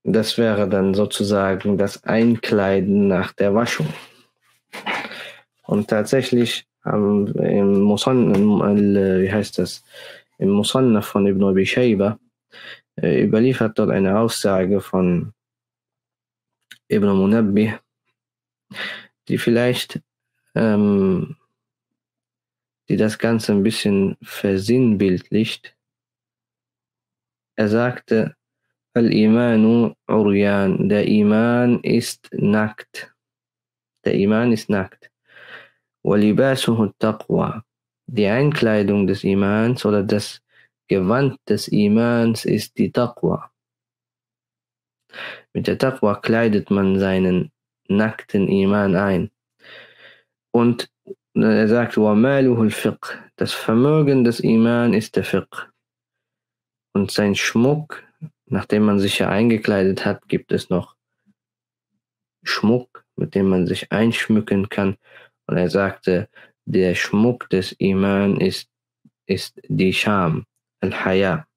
Das wäre dann sozusagen das Einkleiden nach der Waschung. Und tatsächlich im Musannaf von Ibn Abi Shayba überliefert dort eine Aussage von Ibn Munabbih, die vielleicht die das Ganze ein bisschen versinnbildlicht. Er sagte, Al-Imanu Uryan, der Iman ist nackt. Der Iman ist nackt. وَلِبَاسُهُ التَّقْوَى, die Einkleidung des Imans oder das Gewand des Imans ist die Taqwa. Mit der Taqwa kleidet man seinen nackten Iman ein. Und er sagt, وَمَالُهُ الْفِقْهِ, das Vermögen des Iman ist der Fiqh. Und sein Schmuck, nachdem man sich ja eingekleidet hat, gibt es noch Schmuck, mit dem man sich einschmücken kann. Und er sagte, der Schmuck des Iman ist die Scham, Al-Haya.